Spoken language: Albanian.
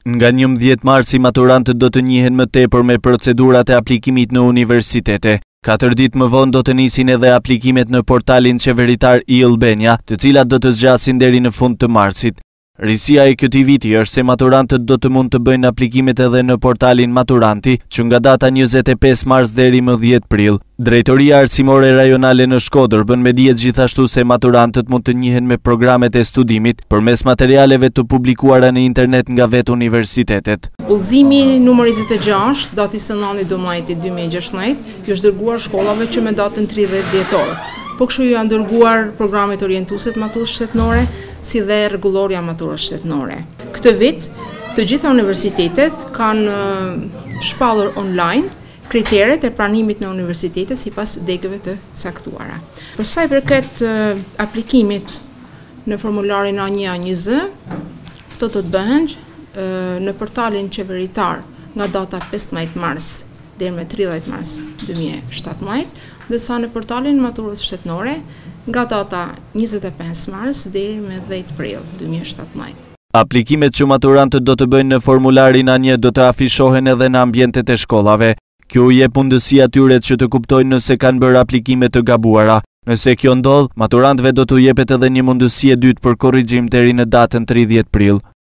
Nga 11 marsi maturantët do të njihen më tepër me procedurat e aplikimit në universitete. 4 ditë më vonë do të nisin edhe aplikimet në portalin qeveritar e-Albania, të cilat do të zgjasin deri në fund të marsit. Risia e këtij viti është se maturantët do të mund të bëjnë aplikimet edhe në portalin Maturanti, që nga data 25 mars deri më 10 prill. Drejtoria Arsimore Rajonale në Shkodër bën me dije gjithashtu se maturantët mund të njihen me programet e studimit përmes materialeve të publikuara në internet nga vetë universitetet. Udhëzimi numër 26, dati 9/12/2016, ju është dërguar shkollave që me datën 30 dhjetor. Po kështu ju janë dërguar programet orientuese të maturës shtetënore, si dhe rregullorja maturës shtetënore. Këtë vit, të gjitha universitetet kanë shpallur online kriteret e pranimit në universitetet sipas degëve të caktuara. Për sa i përket aplikimit në formularin A1-A1Z, këto do të bëhen në portalin qeveritar nga data 15 mars deri më 30 mars 2017, ndërsa në portalin maturës shtetënore nga data 25 mars deri më 10 prill 2017. Aplikimet që maturantët do të bëjnë në formularin A1 do të afishohen edhe në ambientet e shkollave. Kjo u jep mundësi atyre që të kuptojnë nëse kanë bërë aplikime të gabuara. Nëse kjo ndodh, maturantëve do t'u jepet edhe një mundësi e dytë për korrigjim deri në datën 30 prill.